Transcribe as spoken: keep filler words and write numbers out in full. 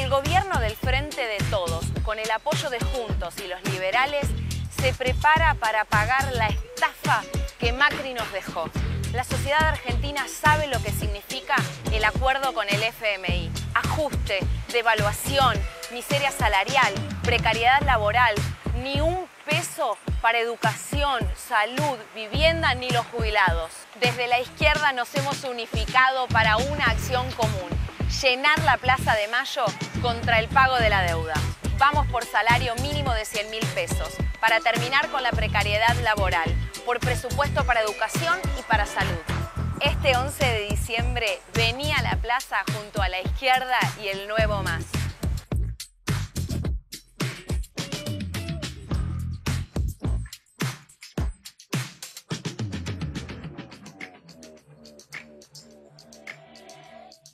gobierno del Frente de Todos, con el apoyo de Juntos y los liberales, se prepara para pagar la estafa que Macri nos dejó. La sociedad argentina sabe lo que significa el acuerdo con el F M I. Ajuste, devaluación, miseria salarial, precariedad laboral, ni un peso para educación, salud, vivienda ni los jubilados. Desde la izquierda nos hemos unificado para una acción común: llenar la Plaza de Mayo contra el pago de la deuda. Vamos por salario mínimo de cien mil pesos, para terminar con la precariedad laboral, por presupuesto para educación y para salud. Este once de diciembre vení a la plaza junto a la izquierda y el Nuevo Más.